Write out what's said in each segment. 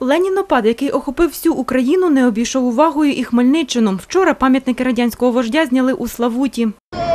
Ленінопад, який охопив всю Україну, не обійшов увагою і Хмельниччину. Вчора пам'ятники радянського вождя зняли у Славуті.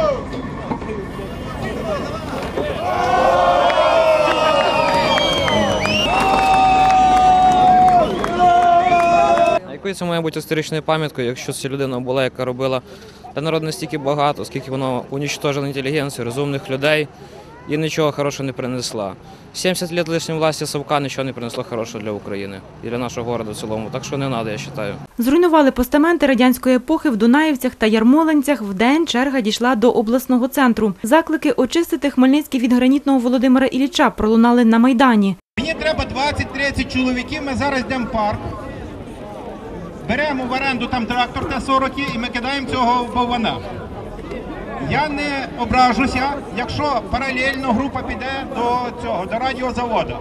Якою це має бути історичною пам'яткою, якщо ця людина була, яка робила для народу настільки багато, скільки вона унічтожила інтелігенцію, розумних людей і нічого хорошого не принесла. 70 років лишньої власті Савка нічого не принесло хорошого для України і для нашого міста в цілому, так що не треба, я вважаю. Зруйнували постаменти радянської епохи в Дунаївцях та Ярмолинцях. Вдень черга дійшла до обласного центру. Заклики очистити Хмельницький від гранітного Володимира Ілліча пролунали на Майдані. Мені треба 20-30 чоловіків, ми зараз йдемо в парк. Беремо в оренду там трактор Т-40 і ми кидаємо цього боввана. Я не ображуся, якщо паралельно група піде до радіозаводу.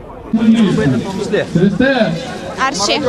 Арші.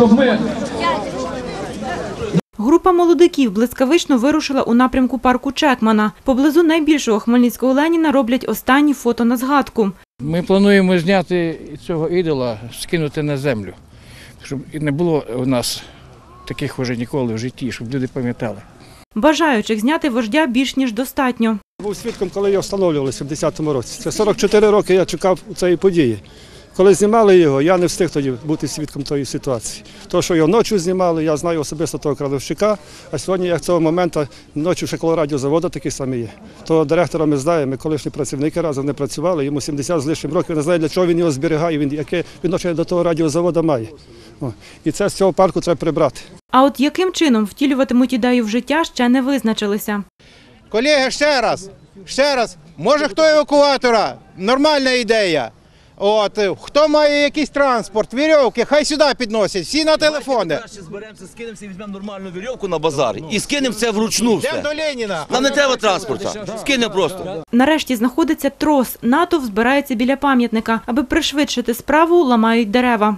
Група молодиків блискавично вирушила у напрямку парку Чекмана. Поблизу найбільшого хмельницького Леніна роблять останні фото на згадку. Ми плануємо зняти цього ідола, скинути на землю, щоб не було у нас таких вже ніколи в житті, щоб люди пам'ятали. Бажаючих зняти вождя більш ніж достатньо. Був свідком, коли його встановлювали в 70-му році. Це 44 роки я чекав цієї події. Коли знімали його, я не встиг тоді бути свідком тої ситуації. То, що його ночі знімали, я знаю особисто того кладовщика, а сьогодні я цього моменту ночі ще коло радіозаводу такий самий є. Того директора ми знаємо, ми колишні працівники разом не працювали, йому 70 з лишнім років, не знає, для чого він його зберігає, яке відношення до того радіозаводу має. І це з цього парку треба прибрати. А от яким чином втілюватимуть ідею в життя, ще не визначилися. Колеги, ще раз, може хто евакуатора? Нормальна ідея. Хто має якийсь транспорт, вірьовки, хай сюди підносять, всі на телефони. Краще зберемося, скинемося і візьмемо нормальну вірьовку на базар і скинемо це вручну все. Йдемо до Леніна. Нам не треба транспорту, скинемо просто. Нарешті знаходиться трос. Натовп збирається біля пам'ятника. Аби пришвидшити справу, ламають дерева.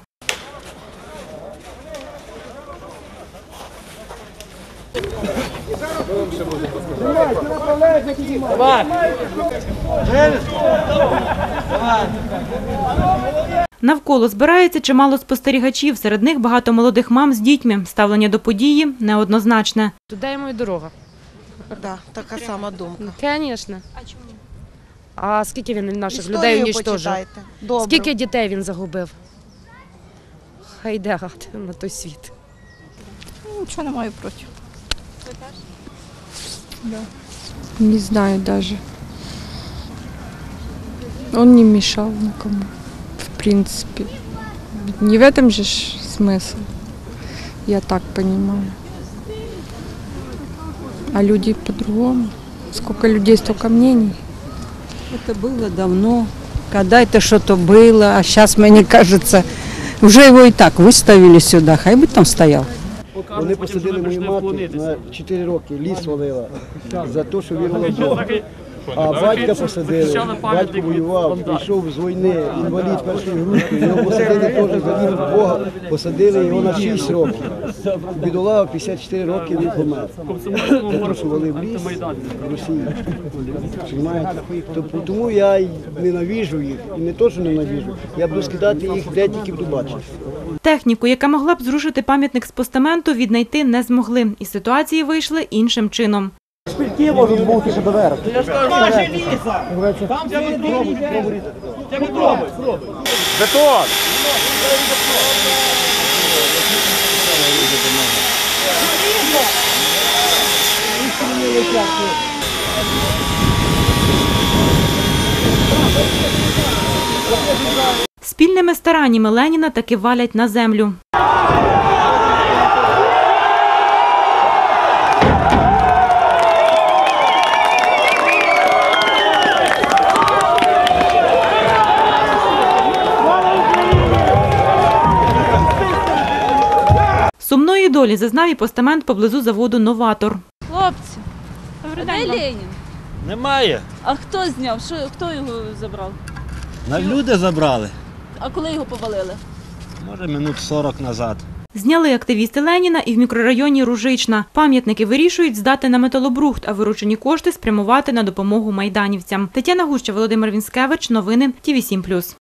Навколо збирається чимало спостерігачів, серед них багато молодих мам з дітьми. Ставлення до події неоднозначне. Туди йому і дорога. Так, така сама думка. Звісно. А чому? А скільки він наших людей уничтожив? Скільки дітей він загубив? Хай йде на той світ. Нічого не маю проти. Да. Не знаю даже. Он не мешал никому, в принципе. Не в этом же смысл, я так понимаю. А люди по-другому. Сколько людей, столько мнений. Это было давно, когда это что-то было, а сейчас, мне кажется, уже его и так выставили сюда, хай бы там стоял. Вони посадили мою мати на 4 роки, ліс валила, за те, що вірила в Бога. А батька посадили, батько воював, прийшов з війни, інвалід першої групи, його посадили теж за віру в Бога, посадили його на 6 років. Бідолага 54 роки він помер. За те, що валив ліс в Росії. Тому я й ненавижу їх, і не те, що ненавижу, я буду скидати їх, де тільки буду бачити. Техніку, яка могла б зрушити пам'ятник з постаменту, віднайти не змогли. І ситуації вийшли іншим чином. Шпильки можуть бути ще доверху. Я ж кажу, наші ліса! Там світ пробуй. Бетон! Спільними стараннями Леніна таки валять на землю. Сумної долі зазнав і постамент поблизу заводу «Новатор». Хлопці, де Ленін? Немає. А хто зняв? Хто його забрав? Люди забрали. А коли його повалили? Може, минут 40 назад. Зняли активісти Леніна і в мікрорайоні Ружична. Пам'ятники вирішують здати на металобрухт, а виручені кошти спрямувати на допомогу майданівцям. Тетяна Гуща, Володимир Вінськевич. Новини ТВ7+.